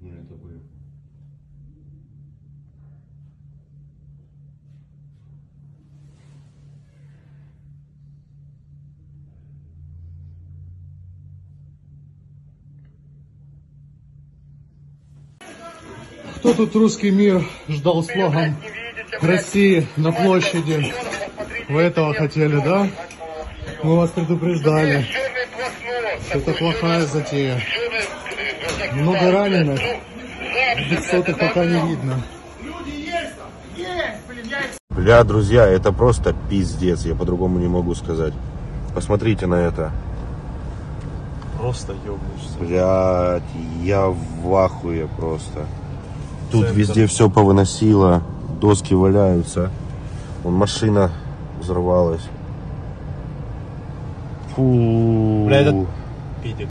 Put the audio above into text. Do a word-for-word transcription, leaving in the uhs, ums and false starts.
Ну это бы. Кто тут русский мир ждал с флагом России на площади? Вы этого хотели, да? Мы вас предупреждали. Это плохая затея. Много раненых. Двухсотых пока не видно. Бля, друзья, это просто пиздец. Я по-другому не могу сказать. Посмотрите на это. Просто ёбнешься. Блядь, я в ахуе просто. Тут везде все повыносило. Доски валяются. Вон машина взорвалась. Фу. Бля, это...